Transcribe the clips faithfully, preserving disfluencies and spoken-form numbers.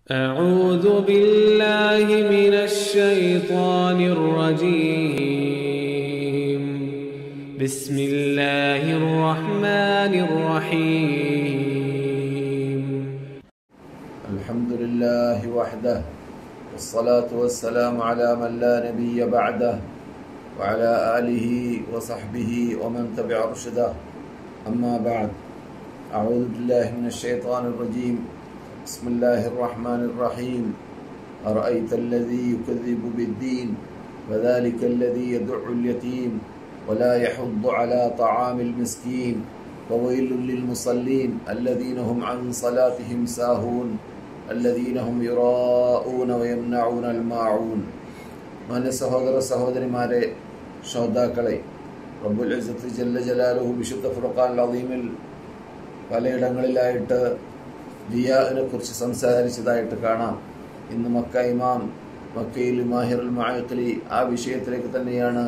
أعوذ بالله من الشيطان الرجيم. بسم الله الرحمن الرحيم. الحمد لله وحده والصلاة والسلام على من لا نبي بعده وعلى آله وصحبه ومن تبع رشده. أما بعد، أعوذ بالله من الشيطان الرجيم. بسم الله الرحمن الرحيم. أرأيت الذي يكذب بالدين فذلك الذي يدع اليتيم ولا يحض على طعام المسكين وويل للمصلين الذين هم عن صلاتهم ساهون الذين هم يراءون ويمنعون الماعون. മാന്യ സഹോദര സഹോദരിമാരെ, ശ്രോതാക്കളെ, റബ്ബുൽ ഇസ്സത്ത് ജല്ല ജലാലുഹു വിശുദ്ധ ഫുർഖാൻ അദീമിൽ പലയിടങ്ങളിലായിട്ട് റിയാഇനെ കുറിച്ച് സംസാരിച്ചതായിട്ട് കാണാം. ഇന്ന് മക്ക ഇമാം മക്കയിൽ മാഹിറുൽ മുഅഖ്ഖലി ആ വിഷയത്തിലേക്ക് തന്നെയാണ്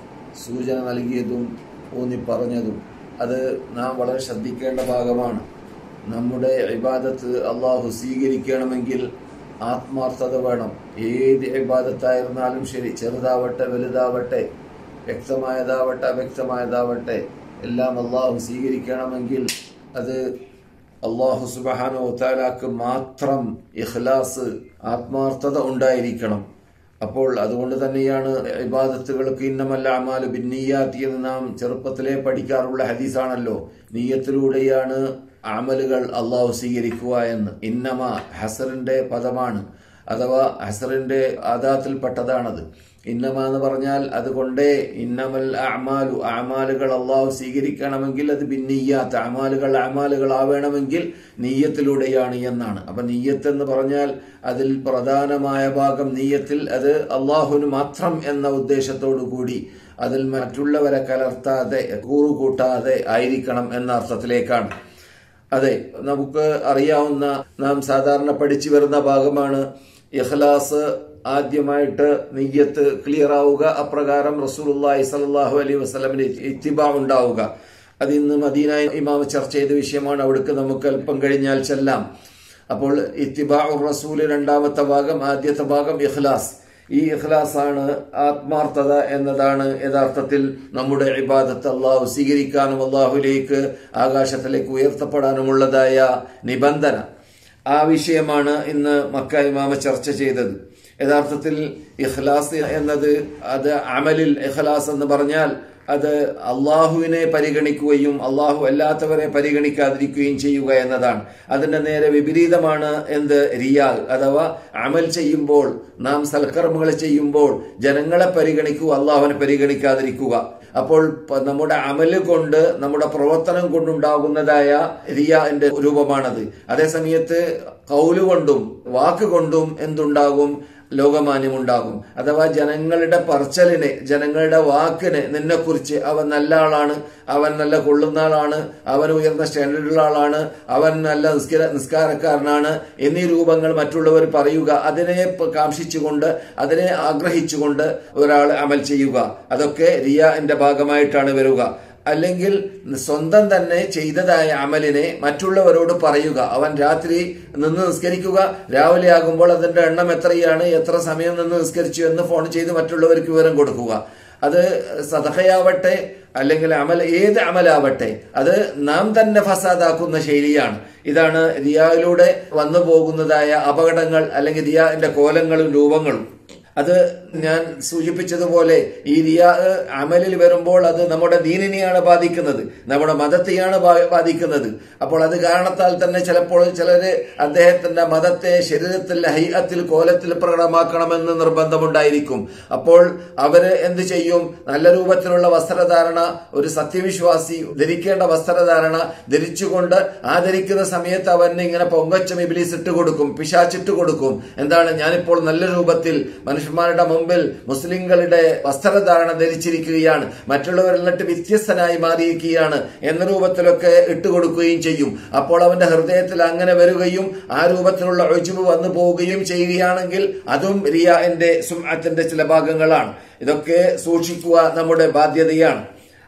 സൂചന നൽകിയതും ഊന്നി പറഞ്ഞതും. അത് നാം വളരെ ശ്രദ്ധിക്കേണ്ട ഭാഗമാണ്. നമ്മുടെ ഇബാദത്ത് അള്ളാഹു സ്വീകരിക്കണമെങ്കിൽ ആത്മാർത്ഥത വേണം. ഏത് ഇബാദത്തായിരുന്നാലും ശരി, ചെറുതാവട്ടെ വലുതാവട്ടെ, വ്യക്തമായതാവട്ടെ അവ്യക്തമായതാവട്ടെ, എല്ലാം അള്ളാഹു സ്വീകരിക്കണമെങ്കിൽ അത് അള്ളാഹു സുബ്ഹാനഹു വ തആലക്ക് മാത്രം ഇഖ്ലാസ്, ആത്മാർത്ഥത ഉണ്ടായിരിക്കണം. അപ്പോൾ അതുകൊണ്ട് തന്നെയാണ് ഇബാദത്തുകൾക്ക് ഇന്നമൽ അഅ്മാലു ബിന്നിയ്യാത്തി എന്ന് നാം ചെറുപ്പത്തിലേ പഠിക്കാറുള്ള ഹദീസാണല്ലോ. നിയ്യത്തിലൂടെയാണ് അമലുകൾ അള്ളാഹു സ്വീകരിക്കുക എന്ന്. ഇന്നമ ഹസറിന്റെ പദമാണ്, അഥവാ ഹസറിന്റെ ആദാത്തിൽപ്പെട്ടതാണത്. ഇന്നമ എന്ന് പറഞ്ഞാൽ അതുകൊണ്ടേ ഇന്നമൽ അഅ്മാലു, അഅ്മാലുകൾ അള്ളാഹു സ്വീകരിക്കണമെങ്കിൽ അത് ബിന്നിയ്യാത്ത്, അഅ്മാലുകൾ അഅ്മാലുകൾ ആവേണമെങ്കിൽ നീയത്തിലൂടെയാണ് എന്നാണ്. അപ്പൊ നീയത്ത് എന്ന് പറഞ്ഞാൽ അതിൽ പ്രധാനമായ ഭാഗം നീയത്തിൽ അത് അള്ളാഹുവിന് മാത്രം എന്ന ഉദ്ദേശത്തോടു കൂടി അതിൽ മറ്റുള്ളവരെ കലർത്താതെ കൂറുകൂട്ടാതെ ആയിരിക്കണം എന്ന അർത്ഥത്തിലേക്കാണ്. അതെ, നമുക്ക് അറിയാവുന്ന, നാം സാധാരണ പഠിച്ചു വരുന്ന ഭാഗമാണ് ഇഖ്ലാസ്. ആദ്യമായിട്ട് നിയ്യത്ത് ക്ലിയർ ആവുക, അപ്രകാരം റസൂലുള്ളാഹി സ്വല്ലല്ലാഹു അലൈഹി വസല്ലമിന്റെ ഇത്തിബാ ഉണ്ടാവുക. അത് ഇന്ന് മദീന ഇമാം ചർച്ച ചെയ്ത വിഷയമാണ്. അവിടേക്ക് നമുക്ക് അല്പം കഴിഞ്ഞാൽ ചെല്ലാം. അപ്പോൾ ഇത്തിബാഉർ റസൂല് രണ്ടാമത്തെ ഭാഗം, ആദ്യത്തെ ഭാഗം ഇഖ്ലാസ്. ഈ ഇഖ്ലാസാണ്, ആത്മാർത്ഥത എന്നതാണ് യഥാർത്ഥത്തിൽ നമ്മുടെ ഇബാദത്ത് അള്ളാഹു സ്വീകരിക്കാനും അള്ളാഹുലേക്ക് ആകാശത്തിലേക്ക് ഉയർത്തപ്പെടാനുമുള്ളതായ നിബന്ധന. ആ വിഷയമാണ് ഇന്ന് മക്ക ഇമാമ ചർച്ച ചെയ്തത്. യഥാർത്ഥത്തിൽ ഇഖ്ലാസ് എന്നത്, അത് അമലിൽ ഇഖ്ലാസ് എന്ന് പറഞ്ഞാൽ അത് അള്ളാഹുവിനെ പരിഗണിക്കുകയും അള്ളാഹു അല്ലാത്തവരെ പരിഗണിക്കാതിരിക്കുകയും ചെയ്യുക എന്നതാണ്. അതിന്റെ നേരെ വിപരീതമാണ് എന്ത്? റിയാ, അഥവാ അമൽ ചെയ്യുമ്പോൾ, നാം സൽക്കർമ്മങ്ങൾ ചെയ്യുമ്പോൾ ജനങ്ങളെ പരിഗണിക്കുക, അള്ളാഹുവിനെ പരിഗണിക്കാതിരിക്കുക. അപ്പോൾ നമ്മുടെ അമല് കൊണ്ട്, നമ്മുടെ പ്രവർത്തനം കൊണ്ടുണ്ടാകുന്നതായ റിയാന്റെ രൂപമാണത്. അതേസമയത്ത് ഖൗല് കൊണ്ടും വാക്കുകൊണ്ടും എന്തുണ്ടാകും? ലോകമാന്യമുണ്ടാകും. അഥവാ ജനങ്ങളുടെ പറച്ചലിന്, ജനങ്ങളുടെ വാക്കിന് നിന്നെക്കുറിച്ച് അവൻ നല്ല ആളാണ്, അവൻ നല്ല കൊള്ളുന്ന ആളാണ്, അവൻ ഉയർന്ന സ്റ്റാൻഡേർഡുള്ള ആളാണ്, അവൻ നല്ല നിസ്കാര നിസ്കാരക്കാരനാണ് എന്നീ രൂപങ്ങൾ മറ്റുള്ളവർ പറയുക, അതിനെ കാംക്ഷിച്ചുകൊണ്ട്, അതിനെ ആഗ്രഹിച്ചുകൊണ്ട് ഒരാൾ അമൽ ചെയ്യുക, അതൊക്കെ റിയാഇന്റെ ഭാഗമായിട്ടാണ് വരിക. അല്ലെങ്കിൽ സ്വന്തം തന്നെ ചെയ്തതായ അമലിനെ മറ്റുള്ളവരോട് പറയുക. അവൻ രാത്രി നിന്ന് നിസ്കരിക്കുക, രാവിലെ ആകുമ്പോൾ അതിന്റെ എണ്ണം എത്രയാണ്, എത്ര സമയം നിന്ന് നിസ്കരിച്ചു എന്ന് ഫോൺ ചെയ്ത് മറ്റുള്ളവർക്ക് വിവരം കൊടുക്കുക. അത് സദഖയാവട്ടെ അല്ലെങ്കിൽ അമൽ, ഏത് അമലാവട്ടെ, അത് നാം തന്നെ ഫസാദാക്കുന്ന ശൈലിയാണ്. ഇതാണ് റിയായിലൂടെ വന്നു പോകുന്നതായ അപകടങ്ങൾ, അല്ലെങ്കിൽ റിയാന്റെ കോലങ്ങളും രൂപങ്ങളും. അത് ഞാൻ സൂചിപ്പിച്ചതുപോലെ ഈ റിയാ അമലിൽ വരുമ്പോൾ അത് നമ്മുടെ ദീനിനെയാണ് ബാധിക്കുന്നത്, നമ്മുടെ മതത്തെയാണ് ബാധിക്കുന്നത്. അപ്പോൾ അത് കാരണത്താൽ തന്നെ ചിലപ്പോൾ ചിലര് അദ്ദേഹത്തിന്റെ മതത്തെ ശരീരത്തിൽ, ഹൈഅത്തിൽ, കോലത്തിൽ പ്രകടമാക്കണമെന്ന് നിർബന്ധമുണ്ടായിരിക്കും. അപ്പോൾ അവര് എന്ത് ചെയ്യും? നല്ല രൂപത്തിലുള്ള വസ്ത്രധാരണ, ഒരു സത്യവിശ്വാസി ധരിക്കേണ്ട വസ്ത്രധാരണ ധരിച്ചുകൊണ്ട് ആ ധരിക്കുന്ന സമയത്ത് അവന് ഇങ്ങനെ പൊങ്കച്ചം ഇബ്ലീസ് ഇട്ട് കൊടുക്കും, പിശാച്ചിട്ട് കൊടുക്കും. എന്താണ്? ഞാനിപ്പോൾ നല്ല രൂപത്തിൽ മനുഷ്യന്മാരുടെ മുമ്പിൽ മുസ്ലിങ്ങളുടെ വസ്ത്രധാരണ ധരിച്ചിരിക്കുകയാണ്, മറ്റുള്ളവർ എന്നിട്ട് വ്യത്യസ്തനായി മാറിയിരിക്കുകയാണ് എന്ന രൂപത്തിലൊക്കെ ഇട്ടുകൊടുക്കുകയും ചെയ്യും. അപ്പോൾ അവന്റെ ഹൃദയത്തിൽ അങ്ങനെ വരികയും ആ രൂപത്തിലുള്ള ഉജ്ബ് വന്നു പോവുകയും ചെയ്യുകയാണെങ്കിൽ അതും റിയാഇന്റെ സുംഅത്തിന്റെ ചില ഭാഗങ്ങളാണ്. ഇതൊക്കെ സൂക്ഷിക്കുക നമ്മുടെ ബാധ്യതയാണ്.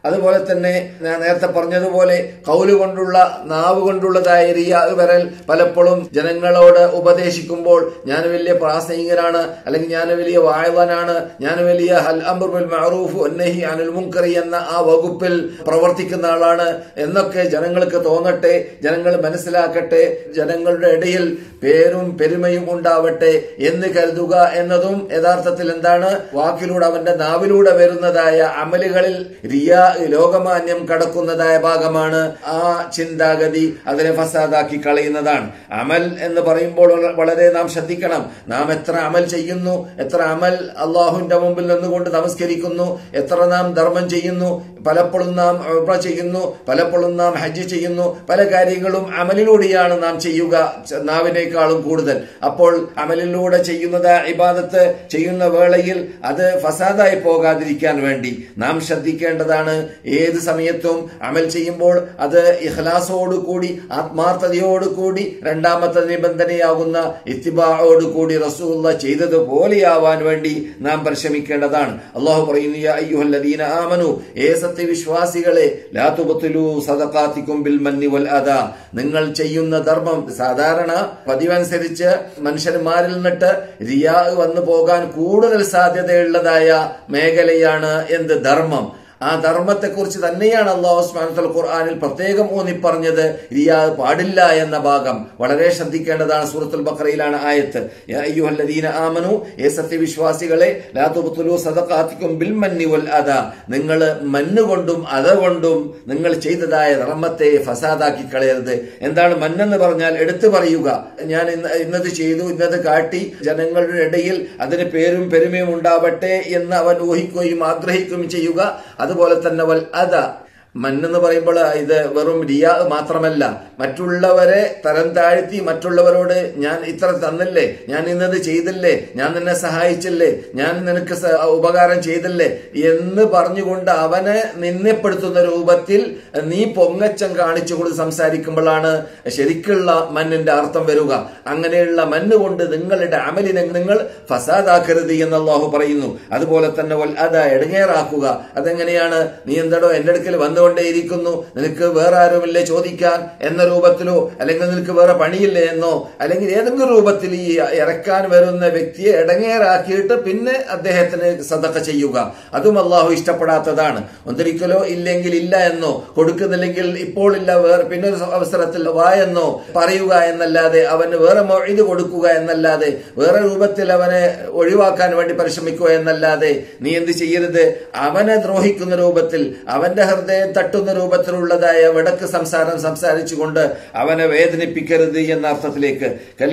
അതുപോലെ തന്നെ ഞാൻ നേരത്തെ പറഞ്ഞതുപോലെ കൗല് കൊണ്ടുള്ള നാവ് കൊണ്ടുള്ളതായ റിയാ വരൽ പലപ്പോഴും ജനങ്ങളോട് ഉപദേശിക്കുമ്പോൾ ഞാൻ വലിയ പ്രാസംഗികനാണ്, അല്ലെങ്കിൽ ഞാൻ വലിയ വാഴവനാണ്, ഞാൻ വലിയ ഹൽ അംർ ബിൽ മഅറൂഫ് വന്നഹി അനിൽ മുൻകർ എന്ന ആ വകുപ്പിൽ പ്രവർത്തിക്കുന്ന ആളാണ് എന്നൊക്കെ ജനങ്ങൾക്ക് തോന്നട്ടെ, ജനങ്ങൾ മനസ്സിലാക്കട്ടെ, ജനങ്ങളുടെ ഇടയിൽ പേരും പെരുമയും ഉണ്ടാവട്ടെ എന്ന് കരുതുക എന്നതും യഥാർത്ഥത്തിൽ എന്താണ്? വാക്കിലൂടെ അവന്റെ നാവിലൂടെ വരുന്നതായ അമലുകളിൽ റിയാ ലോകമാന്യം കടക്കുന്നതായ ഭാഗമാണ്. ആ ചിന്താഗതി അതിനെ ഫസാദാക്കി കളയുന്നതാണ്. അമൽ എന്ന് പറയുമ്പോൾ വളരെ നാം ശ്രദ്ധിക്കണം. നാം എത്ര അമൽ ചെയ്യുന്നു, എത്ര അമൽ അള്ളാഹുവിന്റെ മുമ്പിൽ നിന്നുകൊണ്ട് നമസ്കരിക്കുന്നു, എത്ര നാം ധർമ്മം ചെയ്യുന്നു, പലപ്പോഴും നാം ഉംറ ചെയ്യുന്നു, പലപ്പോഴും നാം ഹജ്ജ് ചെയ്യുന്നു. പല കാര്യങ്ങളും അമലിലൂടെയാണ് നാം ചെയ്യുക, നാവിനേക്കാളും കൂടുതൽ. അപ്പോൾ അമലിലൂടെ ചെയ്യുന്നത് ഇബാദത്ത് ചെയ്യുന്ന വേളയിൽ അത് ഫസാദായി പോകാതിരിക്കാൻ വേണ്ടി നാം ശ്രദ്ധിക്കേണ്ടതാണ്. ഏത് സമയത്തും അമൽ ചെയ്യുമ്പോൾ അത് ഇഖ്ലാസോടുകൂടി, ആത്മാർത്ഥതയോടുകൂടി, രണ്ടാമത്തെ നിബന്ധനയാകുന്ന ഇത്തിബാഅോടുകൂടി റസൂലുള്ള ചെയ്തതുപോലെയാവാൻ വേണ്ടി നാം പരിശ്രമിക്കേണ്ടതാണ്. അള്ളാഹു പറയുന്നു, യാ അയ്യുഹല്ലദീന ആമനു, ഏ സത്യവിശ്വാസികളെ, ലാ തുബ്തിലൂ സദഖാതികും ബിൽ മന്നി വൽ അദാ, നിങ്ങൾ ചെയ്യുന്ന ധർമ്മം സാധാരണ പതിവനുസരിച്ച് മനുഷ്യന്മാരിൽ നിന്നിട്ട് റിയാ വന്നു പോകാൻ കൂടുതൽ സാധ്യതയുള്ളതായ മേഖലയാണ് എന്ത്? ധർമ്മം. ആ ധർമ്മത്തെ കുറിച്ച് തന്നെയാണ് അല്ലാഹു സുബ്ഹാനഹു വ തആല ഖുർആനിൽ പ്രത്യേകം ഊന്നി പറഞ്ഞത്. റിയാ പാടില്ല എന്ന ഭാഗം വളരെ ശ്രദ്ധിക്കേണ്ടതാണ്. സൂറത്തുൽ ബഖറയിലാണ് ആയത്ത്. യാ അയ്യുഹല്ലദീന ആമനു, ഏ സത്യവിശ്വാസികളെ, ലാ തുബ്തിലൂ സദഖാതികും ബിൽ മന്നി വൽ അദാ, നിങ്ങൾ മണ്ണ് കൊണ്ടും അദ കൊണ്ടും നിങ്ങൾ ചെയ്തതായ ധർമ്മത്തെ ഫസാദാക്കി കളയരുത്. എന്താണ് മന്നെന്ന് പറഞ്ഞാൽ? എടുത്തു പറയുക, ഞാൻ ഇന്നത് ചെയ്തു, ഇന്നത് കാട്ടി, ജനങ്ങളുടെ ഇടയിൽ അതിന് പേരും പെരുമയും ഉണ്ടാവട്ടെ എന്ന് അവൻ ഊഹിക്കുകയും ആഗ്രഹിക്കുകയും ചെയ്യുക. അതുപോലെ തന്നെ വൽ അദ, മന്നെന്ന് പറയുമ്പോൾ ഇത് വെറും റിയാ മാത്രമല്ല, മറ്റുള്ളവരെ തരം താഴ്ത്തി മറ്റുള്ളവരോട് ഞാൻ ഇത്ര തന്നില്ലേ, ഞാൻ ഇന്നത് ചെയ്തില്ലേ, ഞാൻ നിന്നെ സഹായിച്ചില്ലേ, ഞാൻ നിനക്ക് ഉപകാരം ചെയ്തില്ലേ എന്ന് പറഞ്ഞുകൊണ്ട് അവനെ നിന്ദപ്പെടുത്തുന്ന രൂപത്തിൽ നീ പൊങ്ങച്ചം കാണിച്ചുകൊണ്ട് സംസാരിക്കുമ്പോഴാണ് ശരിക്കുള്ള മന്നിന്റെ അർത്ഥം വരിക. അങ്ങനെയുള്ള മണ്ണ് കൊണ്ട് നിങ്ങളുടെ അമലിനെ നിങ്ങൾ ഫസാദാക്കരുത് എന്ന് അല്ലാഹു പറയുന്നു. അതുപോലെ തന്നെ വൽ അദ, ഇടങ്ങേറാക്കുക. അതെങ്ങനെയാണ്? നീ എന്താടോ എന്റെ അടുക്കൽ വന്നു കൊണ്ടേയിരിക്കുന്നു, നിനക്ക് വേറെ ആരുമില്ലേ ചോദിക്കാൻ എന്ന രൂപത്തിലോ, അല്ലെങ്കിൽ നിനക്ക് വേറെ പണിയില്ലേ എന്നോ, അല്ലെങ്കിൽ ഏതെങ്കിലും രൂപത്തിൽ ഈ ഇറക്കാൻ വരുന്ന വ്യക്തിയെ ഇടങ്ങേറാക്കിയിട്ട് പിന്നെ അദ്ദേഹത്തിന് സദഖ ചെയ്യുക, അതും അള്ളാഹു ഇഷ്ടപ്പെടാത്തതാണ്. ഒന്നിരിക്കലോ ഇല്ലെങ്കിൽ ഇല്ല എന്നോ, കൊടുക്കുന്നില്ലെങ്കിൽ ഇപ്പോൾ ഇല്ല, വേറെ പിന്നൊരു അവസരത്തിൽ വാ എന്നോ പറയുക എന്നല്ലാതെ, അവന് വേറെ മൊഴിത് കൊടുക്കുക എന്നല്ലാതെ, വേറെ രൂപത്തിൽ അവനെ ഒഴിവാക്കാൻ വേണ്ടി പരിശ്രമിക്കുക എന്നല്ലാതെ നീ എന്ത് ചെയ്യരുത്? അവനെ ദ്രോഹിക്കുന്ന രൂപത്തിൽ, അവന്റെ ഹൃദയം തട്ടുന്ന രൂപത്തിലുള്ളതായ വടക്ക് സംസാരം സംസാരിച്ചുകൊണ്ട് അവനെ വേദനിപ്പിക്കരുത് എന്ന അർത്ഥത്തിലേക്ക്.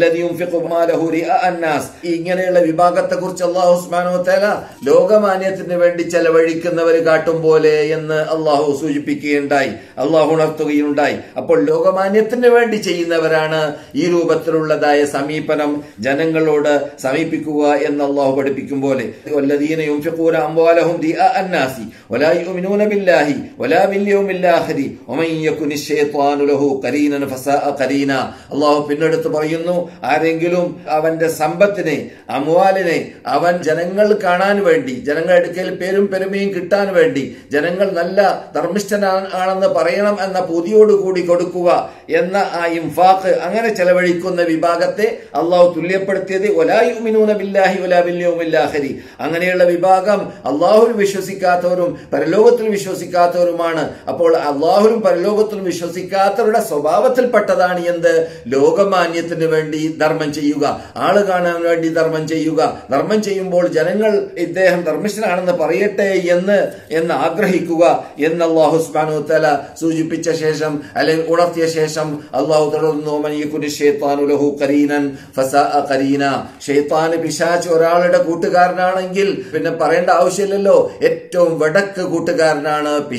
ഇങ്ങനെയുള്ള വിഭാഗത്തെ കുറിച്ച് അല്ലാഹു സുബ്ഹാനഹു വ തആല ലോകമാന്യത്തിന് വേണ്ടി ചെലവഴിക്കുന്നവർ കാട്ടും പോലെ എന്ന് അള്ളാഹു സൂചിപ്പിക്കുകയുണ്ടായി, അള്ളാഹു ഉണർത്തുകയുണ്ടായി. അപ്പോൾ ലോകമാന്യത്തിന് വേണ്ടി ചെയ്യുന്നവരാണ് ഈ രൂപത്തിലുള്ളതായ സമീപനം ജനങ്ങളോട് സമീപിക്കുക എന്ന് അള്ളാഹു പഠിപ്പിക്കും പോലെ. വല്ലദീന യുൻഫിഖൂന അംവാലഹും റിആ അന്നാസി വലാ യുഅ്മിനൂന ബില്ലാഹി വലാ ബിൽയൗമിൽ ആഖിരി വമൻ യകുനി ശൈത്വാനു ലഹു ഖരീനൻ ഫസാഅ ഖരീന. അല്ലാഹു പിന്നെടുത്ത് പറയുന്നു, ആരെങ്കിലും അവന്റെ സമ്പത്തിനെ, അംവാലിനെ അവൻ ജനങ്ങൾ കാണാൻ വേണ്ടി, ജനങ്ങളുടെ അടുക്കൽ പേരും പെരുമയും കിട്ടാൻ വേണ്ടി, ജനങ്ങൾ നല്ല ധർമ്മിഷ്ഠനാണെന്ന് പറയണം എന്ന പൂതിയോടുകൂടി കൊടുക്കുക എന്ന ആ ഇൻഫാഖ്, അങ്ങനെ ചെലവഴിക്കുന്ന വിഭാഗത്തെ അള്ളാഹു തുല്യപ്പെടുത്തിയത് വലാ യുഅ്മിനൂന ബില്ലാഹി വലാ ബിൽയൗമിൽ ആഖിരി. അങ്ങനെയുള്ള വിഭാഗം അള്ളാഹുവിൽ വിശ്വസിക്കാത്തവരും പരലോകത്തിൽ വിശ്വസിക്കാത്തവരുമാണ്. അപ്പോൾ അള്ളാഹുലും പരലോകത്തിലും വിശ്വസിക്കാത്തവരുടെ സ്വഭാവത്തിൽപ്പെട്ടതാണ് എന്ത്? ലോകമാന്യത്തിന് വേണ്ടി ധർമ്മം ചെയ്യുക, ആള് കാണാൻ വേണ്ടി ധർമ്മം ചെയ്യുക. ധർമ്മം ചെയ്യുമ്പോൾ ജനങ്ങൾ ഇദ്ദേഹം ധർമ്മിഷ്ഠനാണെന്ന് പറയട്ടെ എന്ന് എന്ന് ആഗ്രഹിക്കുക എന്ന് അല്ലാഹു സുബ്ഹാനഹു വ തആല സൂചിപ്പിച്ച ശേഷം, അല്ലെങ്കിൽ ഉണർത്തിയ ശേഷം അള്ളാഹു തുടർന്നു, മൻ യകുനി ശൈത്വാനു ലഹു ഖരീനൻ ഫസാഅ ഖരീന. ശൈത്താൻ, പിശാച് ഒരാളുടെ കൂട്ടുകാരനാണെങ്കിൽ പിന്നെ പറയേണ്ട ആവശ്യമില്ലല്ലോ, ഏറ്റവും വടക്ക് കൂട്ടുകാരനാണ് പിശാച്.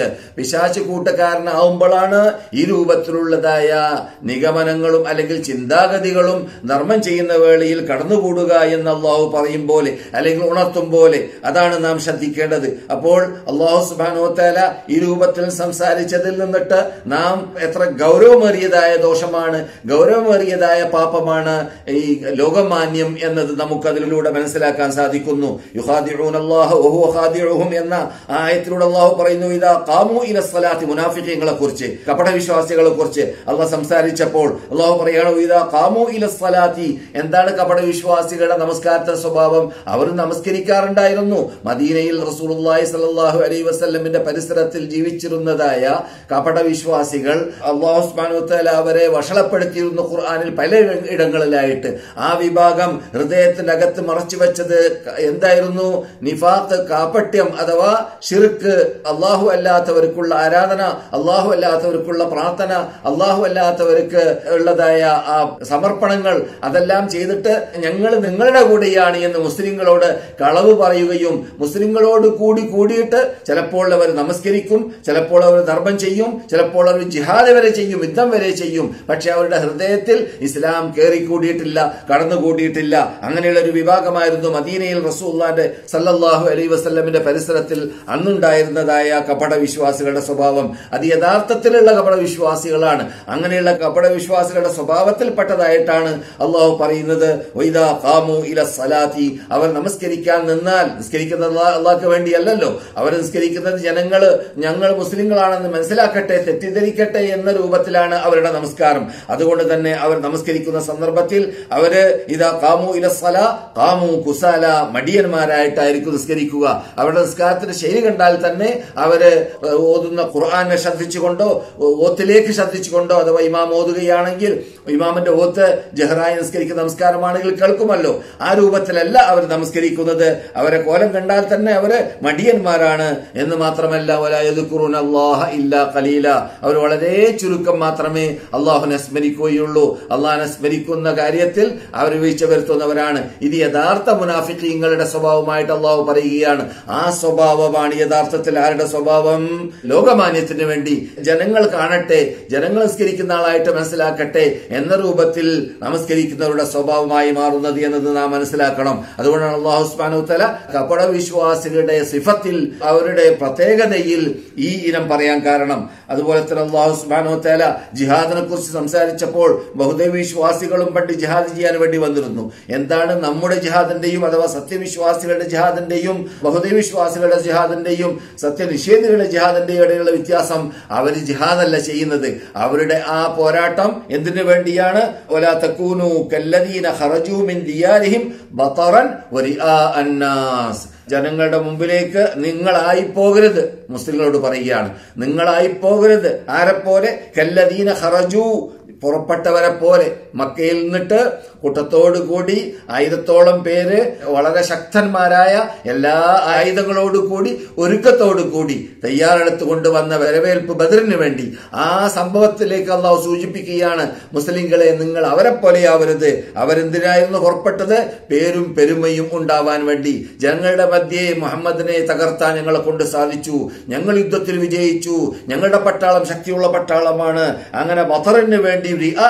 പിശാച്ച് പിശാച്ച് കൂട്ടക്കാരനാവുമ്പോഴാണ് ഈ രൂപത്തിലുള്ളതായ നിഗമനങ്ങളും അല്ലെങ്കിൽ ചിന്താഗതികളും ധർമ്മം ചെയ്യുന്ന വേളയിൽ കടന്നുകൂടുക എന്ന് അള്ളാഹു പറയും പോലെ അല്ലെങ്കിൽ ഉണർത്തും പോലെ. അതാണ് നാം ശ്രദ്ധിക്കേണ്ടത്. അപ്പോൾ അള്ളാഹു സുബ്ഹാനഹു വ തആല ഈ രൂപത്തിൽ സംസാരിച്ചതിൽ നിന്നിട്ട് നാം എത്ര ഗൗരവമേറിയതായ ദോഷമാണ്, ഗൗരവമേറിയതായ പാപമാണ് ഈ ലോകമാന്യം എന്നത് നമുക്ക് അതിലൂടെ മനസ്സിലാക്കാൻ സാധിക്കുന്നു. യുഖാദിഊനല്ലാഹ വഹുവ ഖാദിഉഹും എന്ന ആയത്തിലൂടെ അള്ളാഹു പറയുന്നു, ഇദാ ഖാമൂ ഇലസ്സലാത്തി, മുനാഫിഖീങ്ങളെ കുറിച്ച്, കപടവിശ്വാസികളെ കുറിച്ച് അള്ളാഹു സംസാരിച്ചപ്പോൾ അള്ളാഹു പറയാണ്, ഇദാ ഖാമൂ ഇലസ്സലാത്തി. എന്താണ് കപടവിശ്വാസികളുടെ നമസ്കാരത്തിന്റെ സ്വഭാവം? അവർ നമസ്കരിക്കാറുണ്ടായിരുന്നു. മദീനയിൽ റസൂലുള്ളാഹി സ്വല്ലല്ലാഹു അലൈഹി വസല്ലമിന്റെ പരിസരത്തിൽ ജീവിച്ചിരുന്നതായ കപടവിശ്വാസികൾ അല്ലാഹു സുബ്ഹാനഹു വ തആല അവരെ വഷളപ്പെടുത്തിയിരുന്നു ഖുർആനിൽ പല ഇടങ്ങളിലായിട്ട്. ആ വിഭാഗം ഹൃദയത്തിന്റെ അകത്ത് മറച്ചു വെച്ചത് എന്തായിരുന്നു? നിഫാഖ്, കാപട്യം അഥവാ ഷിർക്ക്, അള്ളാഹു അല്ലാത്തവർക്കുള്ള ആരാധന, അള്ളാഹു അല്ലാത്തവർക്കുള്ള പ്രാർത്ഥന, അള്ളാഹു അല്ലാത്തവർക്ക് ഉള്ളതായ ആ സമർപ്പണങ്ങൾ, അതെല്ലാം ചെയ്തിട്ട് ഞങ്ങൾ നിങ്ങളുടെ കൂടെയാണ് എന്ന് മുസ്ലിങ്ങളോട് കളവ് പറയുകയും മുസ്ലിങ്ങളോട് കൂടി കൂടിയിട്ട് ചിലപ്പോൾ അവർ നമസ്കരിക്കും, ചിലപ്പോൾ അവർ ധർമ്മം ചെയ്യും, ചിലപ്പോൾ അവർ ജിഹാദ് വരെ ചെയ്യും, യുദ്ധം വരെ ചെയ്യും. പക്ഷെ അവരുടെ ഹൃദയത്തിൽ ഇസ്ലാം കയറിക്കൂടിയിട്ടില്ല, കടന്നുകൂടിയിട്ടില്ല. അങ്ങനെയുള്ള ഒരു വിഭാഗമായിരുന്നു മദീനയിൽ റസൂലുള്ളാഹിന്റെ സല്ലല്ലാഹു അലൈഹി വസല്ലമിന്റെ പരിസരത്തിൽ അന്നുണ്ടായിരുന്നതായ കപട വിശ്വാസികളുടെ സ്വഭാവം. അത് യഥാർത്ഥത്തിലുള്ള കപട വിശ്വാസികളാണ്. അങ്ങനെയുള്ള കപട വിശ്വാസികളുടെ സ്വഭാവത്തിൽപ്പെട്ടതായിട്ടാണ് അള്ളാഹു പറയുന്നത്, വൈദാ ഖാമൂ ഇലസ്സലാത്തി. അവർ നമസ്കരിക്കാൻ നിന്നാൽ, നിസ്കരിക്കുന്നത് അള്ളാഹ്ക്ക് വേണ്ടിയല്ലല്ലോ, അവർ നിസ്കരിക്കുന്നത് ജനങ്ങൾ ഞങ്ങൾ മുസ്ലിങ്ങളാണെന്ന് മനസ്സിലാക്കട്ടെ, തെറ്റിദ്ധരിക്കട്ടെ എന്ന രൂപത്തിലാണ് അവരുടെ നമസ്കാരം. അതുകൊണ്ട് തന്നെ അവർ നമസ്കരിക്കുന്ന സന്ദർഭത്തിൽ അവര് ഇദാ ഖാമൂ ഇലസ്സലാ ഖാമൂ കുസാല, മടിയന്മാരായിട്ടായിരിക്കും നിസ്കരിക്കുക. അവരുടെ നിസ്കാരത്തിന്റെ ശൈലി കണ്ടാൽ തന്നെ അവര് ഓതുന്ന ഖുർആനെ ശ്രദ്ധിച്ചുകൊണ്ടോ ഓത്തിലേക്ക് ശ്രദ്ധിച്ചുകൊണ്ടോ, അഥവാ ഇമാം ഓതുകയാണെങ്കിൽ ഇമാമിന്റെ ഓത്ത് ജഹറായി നിസ്കരിക്കുന്ന നമസ്കാരമാണെങ്കിൽ കേൾക്കുമല്ലോ, ആ രൂപത്തിലല്ല അവർ നമസ്കരിക്കുന്നത്. അവരെ കോലം കണ്ടാൽ തന്നെ അവര് മടിയന്മാരാണ് എന്ന് മാത്രമല്ല, വലാ യദ്കുറൂനല്ലാഹ ഇല്ലാ ഖലീല, അവർ വളരെ ചുരുക്കം മാത്രമേ അള്ളാഹുവിനെ സ്മരിക്കുകയുള്ളൂ. അള്ളാഹിനെ സ്മരിക്കുന്ന കാര്യത്തിൽ അവർ വീഴ്ച വരുത്തുന്നവരാണ്. ഇത് യഥാർത്ഥ മുനാഫിഖീങ്ങളുടെ സ്വഭാവമായിട്ട് അള്ളാഹു പറയുകയാണ്. ആ സ്വഭാവമാണ് യഥാർത്ഥത്തിൽ ആരുടെ സ്വഭാവം? ലോകമാന്യത്തിന് വേണ്ടി ജനങ്ങൾ കാണട്ടെ, ജനങ്ങൾ നിസ്കരിക്കുന്ന ആളായിട്ട് മനസ്സിലാക്കട്ടെ എന്ന രൂപത്തിൽ നമസ്കരിക്കുന്നവരുടെ സ്വഭാവമായി മാറുന്നത് എന്നത് നാം മനസ്സിലാക്കണം. അതുകൊണ്ടാണ് അല്ലാഹു സുബ്ഹാനഹു വ തആല കപട വിശ്വാസികളുടെ സിഫത്തിൽ, അവരുടെ പ്രത്യേകതയിൽ ഈ ഇനം പറയാൻ കാരണം. അതുപോലെ തന്നെ അല്ലാഹു സുബ്ഹാനഹു വ തആല ജിഹാദിനെ കുറിച്ച് സംസാരിച്ചപ്പോൾ ബഹുദൈവ വിശ്വാസികളും പണ്ട് ജിഹാദ് ചെയ്യാൻ വേണ്ടി വന്നിരുന്നു. എന്താണ് നമ്മുടെ ജിഹാദിന്റെയും അഥവാ സത്യവിശ്വാസികളുടെ ജിഹാദിന്റെയും ബഹുദൈവ വിശ്വാസികളുടെ ജിഹാദിന്റെയും സത്യനിഷേധികളുടെ ജിഹാദിന്റെയും ഇടയിലുള്ള വ്യത്യാസം? അവർ ജിഹാദല്ല ചെയ്യുന്നത്, അവരുടെ ആ പോരാട്ടം എന്തിനു വേണ്ടിയാണ്? വലാ തകൂനു കല്ലദീന ഖറജൂ മിൻ ദിയാരിഹിം ബതറൻ വറിആ അന്നാസ്. ജനങ്ങളുടെ മുമ്പിലേക്ക് നിങ്ങളായി പോകരുത്, മുസ്ലിങ്ങളോട് പറയുകയാണ്, നിങ്ങളായി പോകരുത്. ആരെപ്പോലെ? കല്ലദീന ഖറജൂ, പുറപ്പെട്ടവരെ പോലെ. മക്കയിൽ നിന്നിട്ട് കൂട്ടത്തോടു കൂടി ആയിരത്തോളം പേര്, വളരെ ശക്തന്മാരായ എല്ലാ ആയുധങ്ങളോടു കൂടി ഒരുക്കത്തോടു കൂടി തയ്യാറെടുത്ത് കൊണ്ടുവന്ന വരവേൽപ്പ് ബദറിന് വേണ്ടി. ആ സംഭവത്തിലേക്ക് അള്ളാഹു സൂചിപ്പിക്കുകയാണ്, മുസ്ലിങ്ങളെ നിങ്ങൾ അവരെ പോലെയാവരുത്. അവരെന്തിനായിരുന്നു പുറപ്പെട്ടത്? പേരും പെരുമയും ഉണ്ടാവാൻ വേണ്ടി. ജനങ്ങളുടെ മധ്യേ മുഹമ്മദിനെ തകർത്താൻ ഞങ്ങളെ കൊണ്ട് സാധിച്ചു, ഞങ്ങൾ യുദ്ധത്തിൽ വിജയിച്ചു, ഞങ്ങളുടെ പട്ടാളം ശക്തിയുള്ള പട്ടാളമാണ്. അങ്ങനെ ബദറിന് വേണ്ടി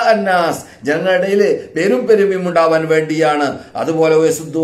ജനങ്ങളുടെ ഇടയിൽ പേരും പെരുമയും ഉണ്ടാവാൻ വേണ്ടിയാണ്. അതുപോലെ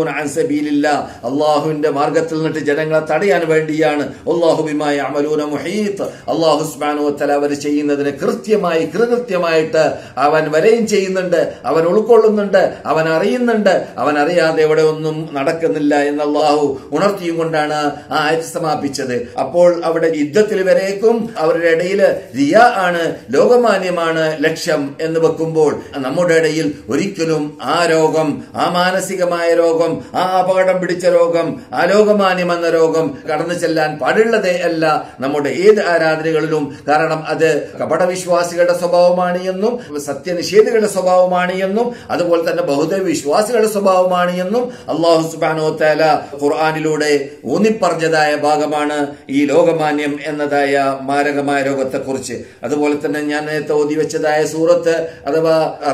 അള്ളാഹുവിന്റെ മാർഗത്തിൽ നിന്നിട്ട് ജനങ്ങളെ തടയാൻ വേണ്ടിയാണ്. അല്ലാഹു ബിമാ യഅമലൂന മുഹീത്ത്. അല്ലാഹു സുബ്ഹാനഹു വ തആല അവർ ചെയ്യുന്നതിനെ കൃത്യമായി കൃത്യമായിട്ട് അവൻ വരെയും ചെയ്യുന്നുണ്ട്, അവൻ ഉൾക്കൊള്ളുന്നുണ്ട്, അവൻ അറിയുന്നുണ്ട്. അവൻ അറിയാതെ ഇവിടെ ഒന്നും നടക്കുന്നില്ല എന്ന് അല്ലാഹു ഉണർത്തിയും കൊണ്ടാണ് ആ ആയത്ത് സമാപിച്ചത്. അപ്പോൾ അവിടെ യുദ്ധത്തിൽ വരേക്കും അവരുടെ ഇടയിൽ റിയാ ആണ്, ലോകമാന്യമാണ് ലക്ഷ്യം എന്ന് വെക്കുമ്പോൾ നമ്മുടെ ഇടയിൽ ഒരിക്കലും ആ രോഗം, ആ മാനസികമായ രോഗം, ആ അപകടം പിടിച്ച രോഗം, ആ ലോകമാന്യം എന്ന രോഗം കടന്നു ചെല്ലാൻ പാടുള്ളതേ അല്ല നമ്മുടെ ഏത് ആരാധനകളിലും. കാരണം അത് കപടവിശ്വാസികളുടെ സ്വഭാവമാണ് എന്നും സത്യനിഷേധികളുടെ സ്വഭാവമാണ് എന്നും അതുപോലെ തന്നെ ബഹുദൈവ വിശ്വാസികളുടെ സ്വഭാവമാണ് എന്നും അല്ലാഹു സുബ്ഹാനഹു വ തആല ഖുർആനിൽ ഖുർആനിലൂടെ ഊന്നിപ്പറഞ്ഞതായ ഭാഗമാണ് ഈ ലോകമാന്യം എന്നതായ മാരകമായ രോഗത്തെക്കുറിച്ച്. അതുപോലെ തന്നെ ഞാൻ നേരത്തെ ഓതി വെച്ചതായ സൂറത്ത് അഥവാ